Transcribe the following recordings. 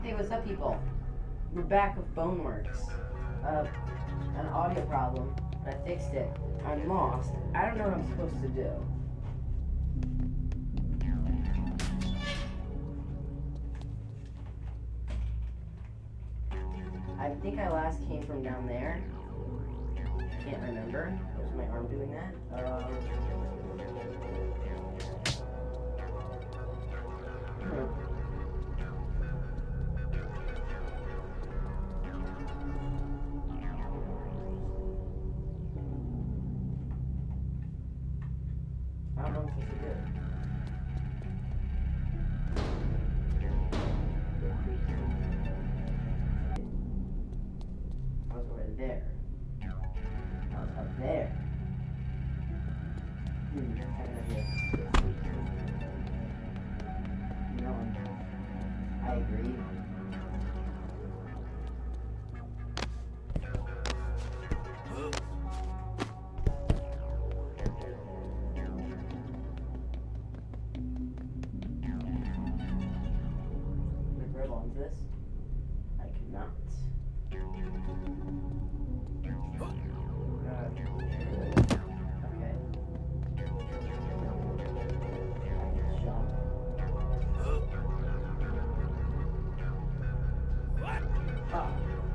Hey, what's up, people? We're back with Boneworks. An audio problem. I fixed it. I'm lost. I don't know what I'm supposed to do. I think I last came from down there. Can't remember. Was my arm doing that? I don't know what I'm supposed to do. I was over there. I was up there. I have an idea. No one. I agree. This? I cannot. Okay. I can jump. Ah.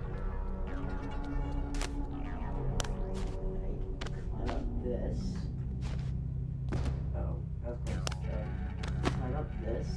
Climb up this. Oh, that was close. Climb up this.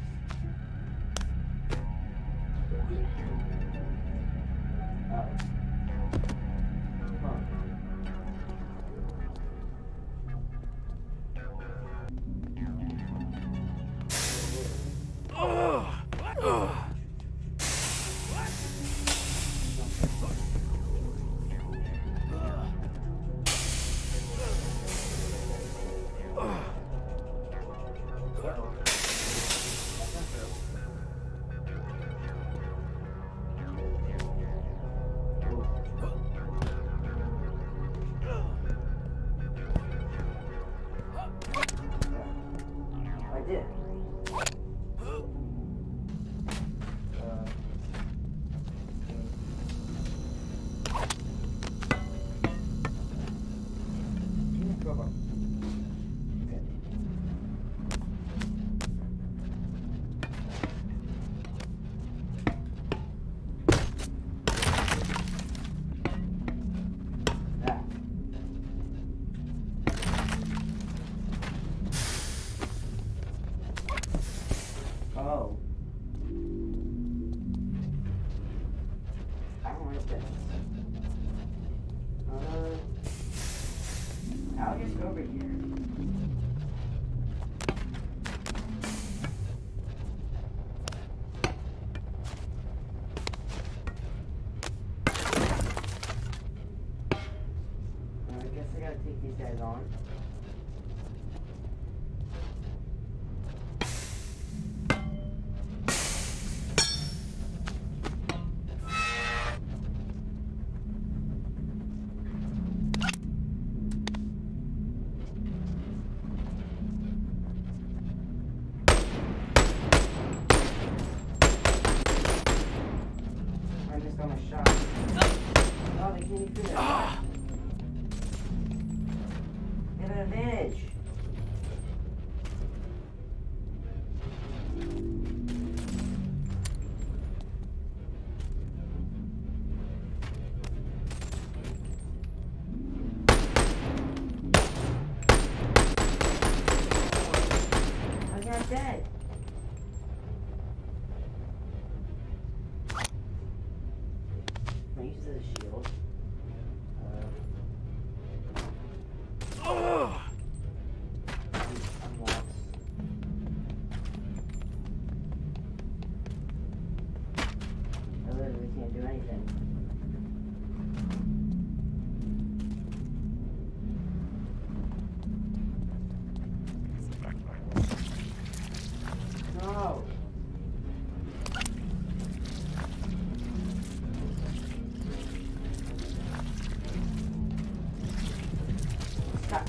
Oh. I don't like this. I'll just go over here. I guess I gotta take these guys on. Get an advantage. I'm not dead. I use it as a shield. I'm lost. I literally can't do anything. No. Stop.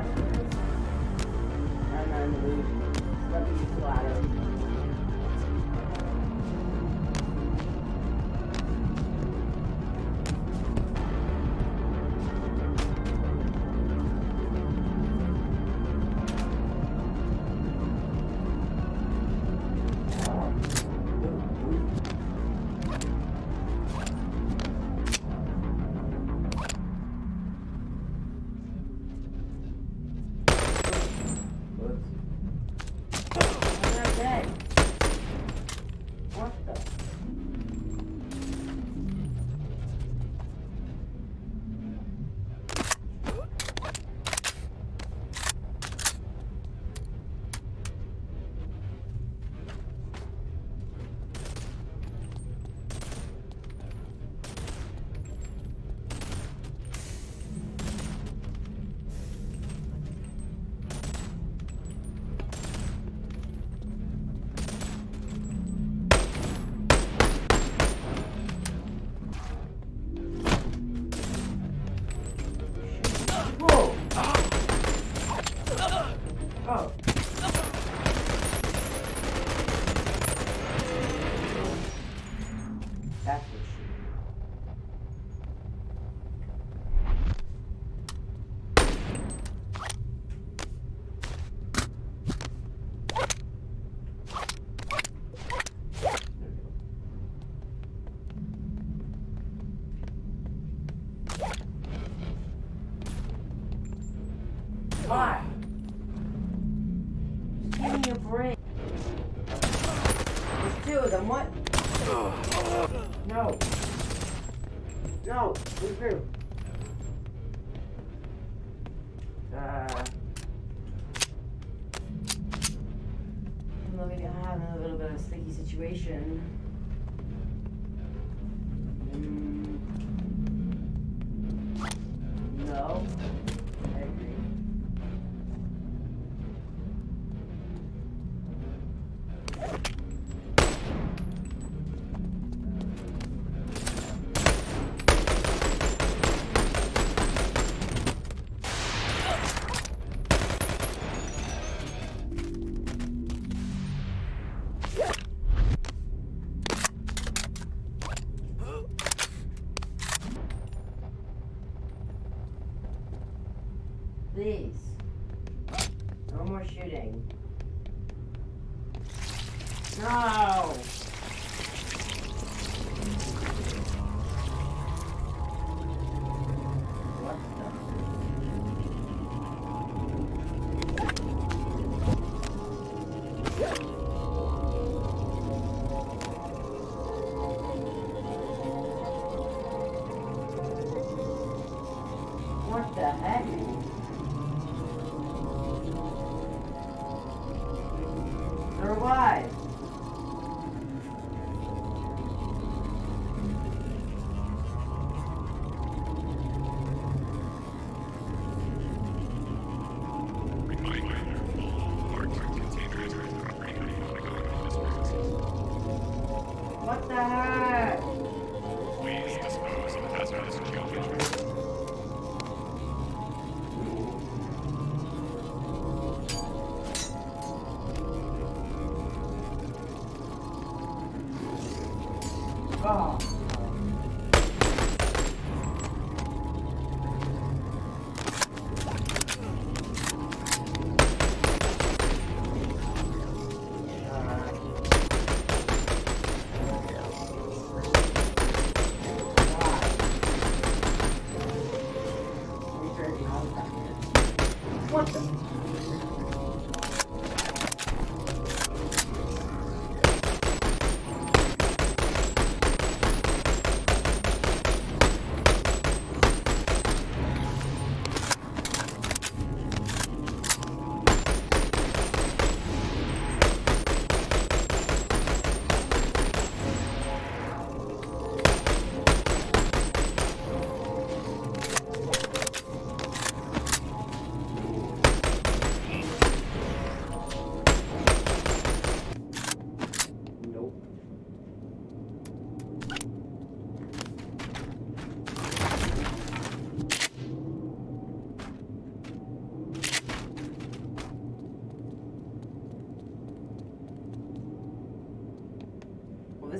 flashlights. And then the let me ladder. Oh. That's what she Why? Just give me a break. There's two of them, what? No. No, we're through. Looking at having a little bit of a sticky situation. No. I agree. Please. No more shooting. No! What the? What the heck? Or why? What the heck? Please dispose of the hazardous geometry. Oh. What the?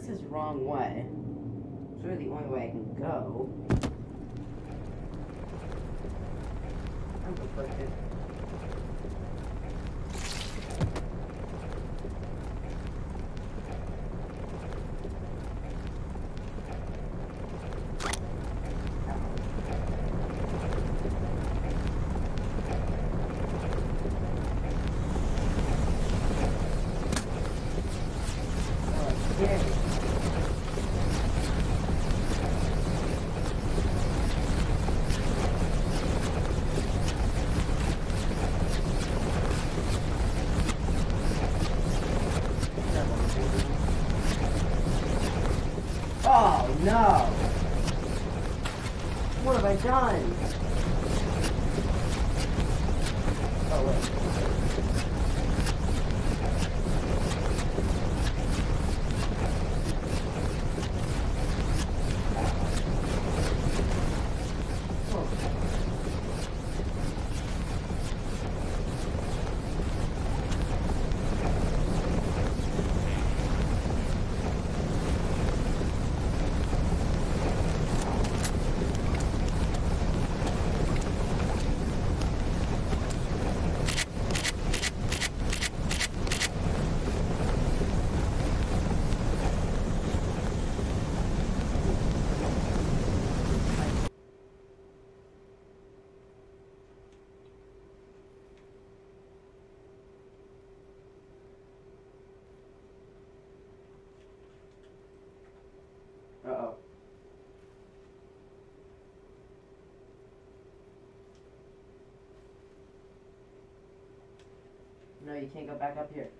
this is the wrong way. It's really the only way I can go. I'm conflicted. Oh no! What have I done? Oh wait. Uh-oh. No, you can't go back up here.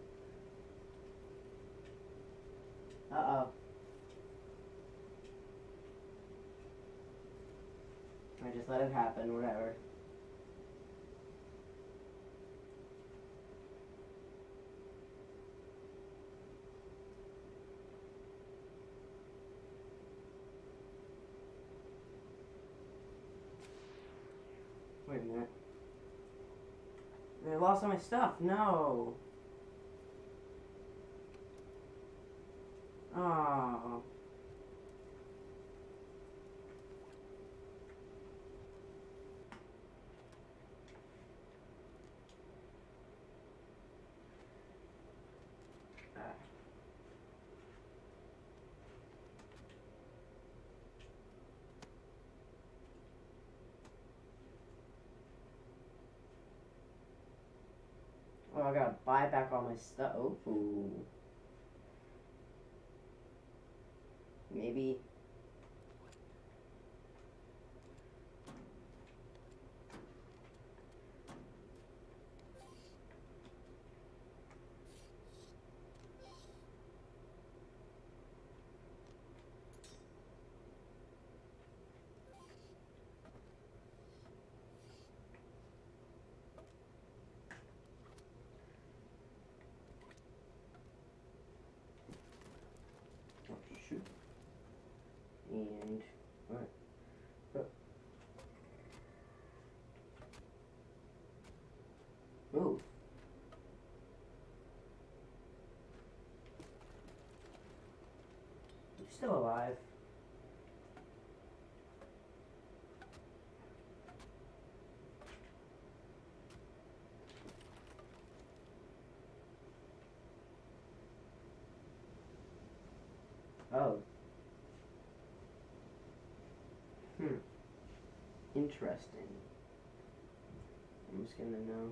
Uh-oh. I just let it happen, whatever. Wait a minute. I lost all my stuff. No. Oh. Oh, I gotta buy back all my stuff. Oh. Maybe. Oh, shoot. And. What? Move. I'm still alive. Oh. Interesting. I'm just gonna know.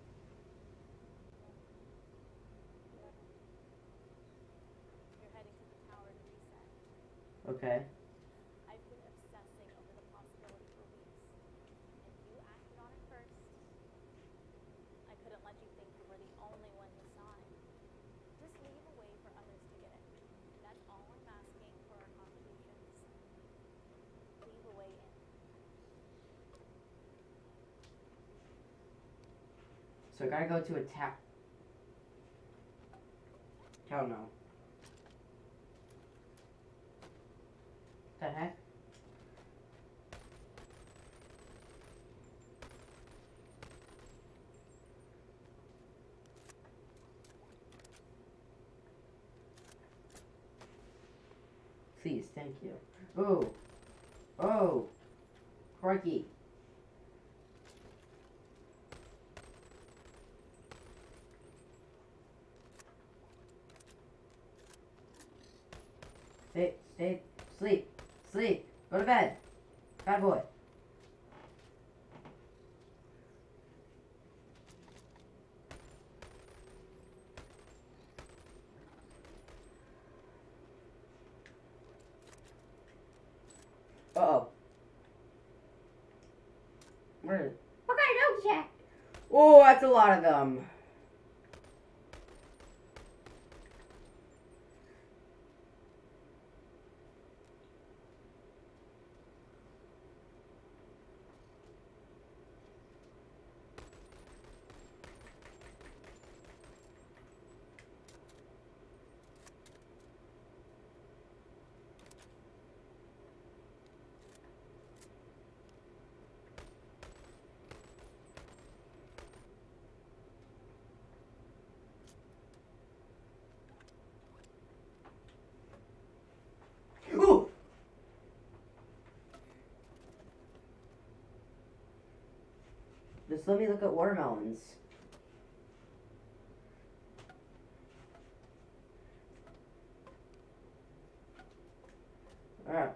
You're heading to the tower to reset. Okay. I've been obsessing over the possibility for weeks, and you acted on it first. I couldn't let you think you were the only one who saw it. Just leave a way for others to get it. That's all I'm asking for our contributions. Leave a way in. So I gotta go to attack. Oh no. The heck? Please, thank you. Oh. Oh. Crikey. Stay, sleep, go to bed. Bad boy. Uh-oh. Where is it? What kind of Jack? Oh, that's a lot of them. Ooh! Just let me look at watermelons. Alright.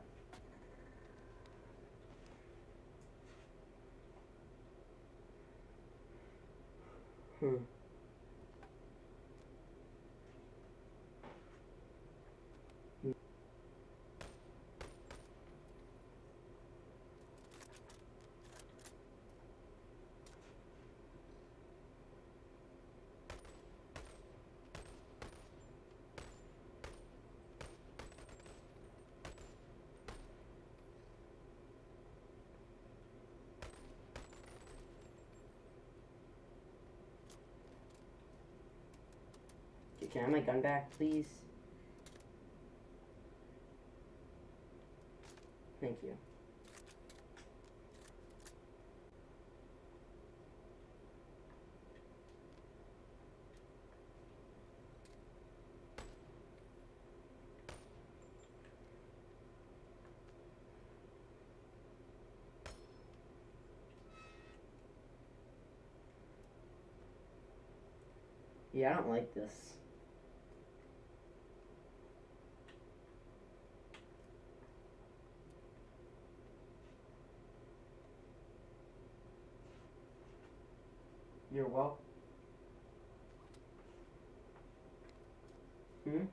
Can I have my gun back, please? Thank you. Yeah, I don't like this. You're welcome. Hmm?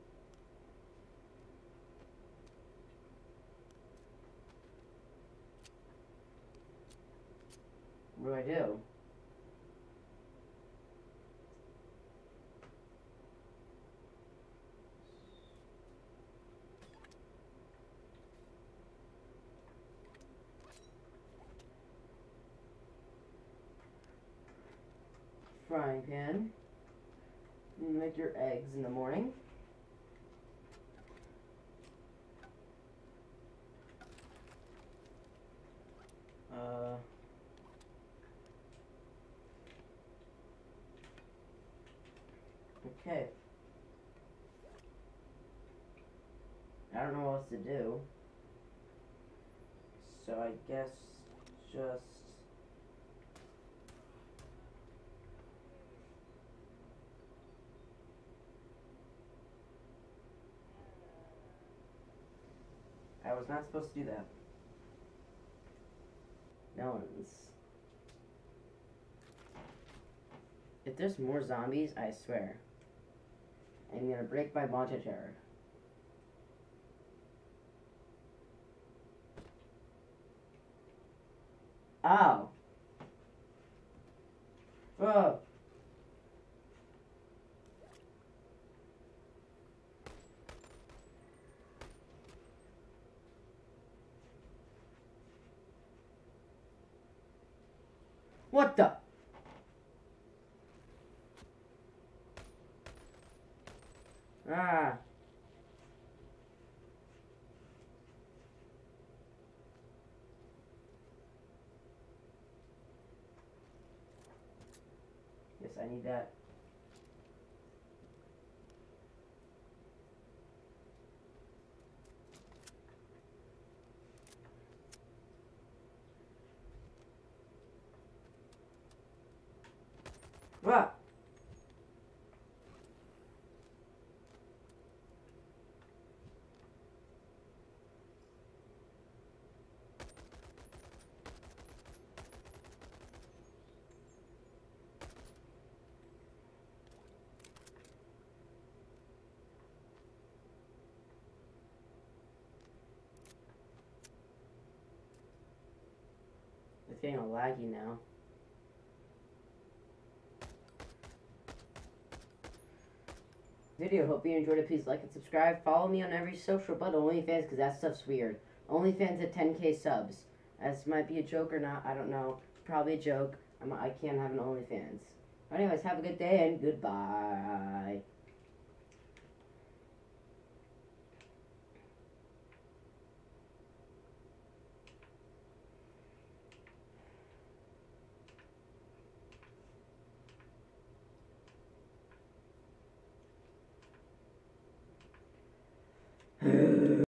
What do I do? Frying pan. You make your eggs in the morning. Okay. I don't know what else to do. So I guess just... I was not supposed to do that. Melons. If there's more zombies, I swear, I'm gonna break my bond of terror. Oh. Oh. What the? Ah. Yes, I need that. What? It's getting all laggy now. Video, hope you enjoyed it. Please like and subscribe. Follow me on every social but OnlyFans, because that stuff's weird. OnlyFans at 10K subs. This might be a joke or not, I don't know. Probably a joke. I can't have an OnlyFans. Anyways, have a good day and goodbye.